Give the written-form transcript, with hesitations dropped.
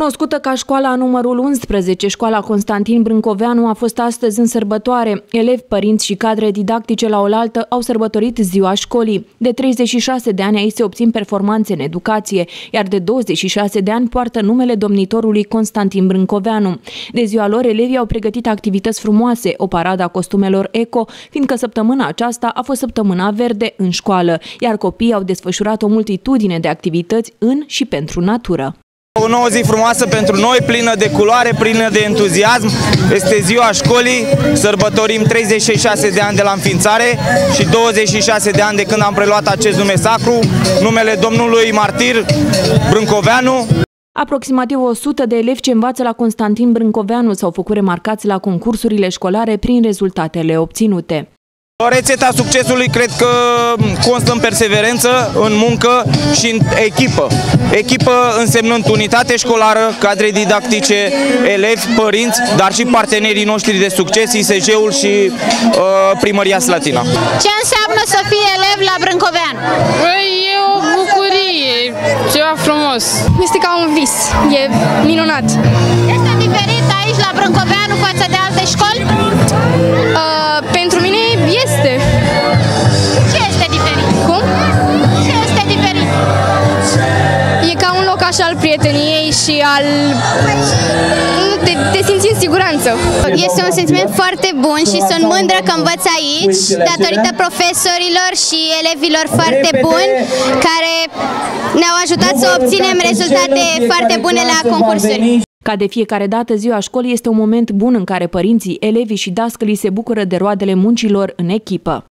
Cunoscută ca școala numărul 11, școala Constantin Brâncoveanu a fost astăzi în sărbătoare. Elevi, părinți și cadre didactice la oaltă au sărbătorit ziua școlii. De 36 de ani aici se obțin performanțe în educație, iar de 26 de ani poartă numele domnitorului Constantin Brâncoveanu. De ziua lor, elevii au pregătit activități frumoase, o paradă a costumelor eco, fiindcă săptămâna aceasta a fost săptămâna verde în școală, iar copiii au desfășurat o multitudine de activități în și pentru natură. O nouă zi frumoasă pentru noi, plină de culoare, plină de entuziasm. Este ziua școlii, sărbătorim 36 de ani de la înființare și 26 de ani de când am preluat acest nume sacru, numele domnului martir Brâncoveanu. Aproximativ 100 de elevi ce învață la Constantin Brâncoveanu s-au făcut remarcați la concursurile școlare prin rezultatele obținute. Rețeta succesului cred că constă în perseverență, în muncă și în echipă. Echipă însemnând unitate școlară, cadre didactice, elevi, părinți, dar și partenerii noștri de succes, ISG-ul și Primăria Slatina. Ce înseamnă să fii elev la Brâncoveanu? E o bucurie, ceva frumos. Este ca un vis, e minunat. Este diferit aici la Brâncoveanu față de alte școli? Pentru mine este. Ce este diferit? Cum? Ce este diferit? E ca un loc așa al prieteniei și al... Te simți în siguranță. Este un sentiment foarte bun și sunt mândră că învăț aici, datorită profesorilor și elevilor foarte buni, care ne-au ajutat să obținem rezultate foarte bune la concursuri. Ca de fiecare dată, ziua școlii este un moment bun în care părinții, elevii și dascălii se bucură de roadele muncilor în echipă.